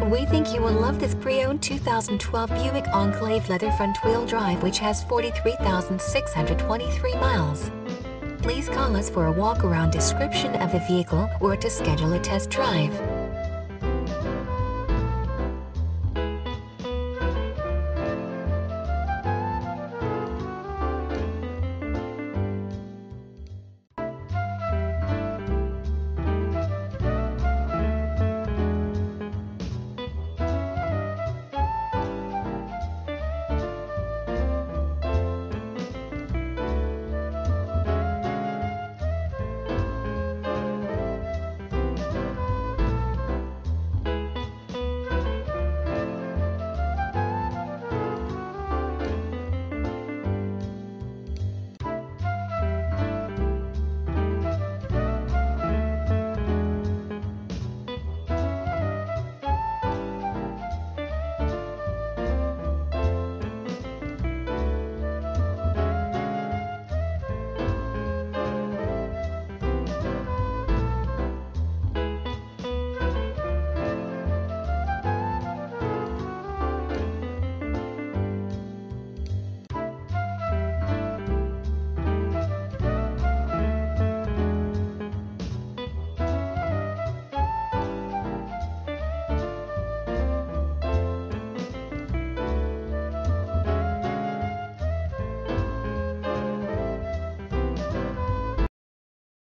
We think you will love this pre-owned 2012 Buick Enclave Leather front-wheel drive, which has 43,623 miles. Please call us for a walk-around description of the vehicle or to schedule a test drive.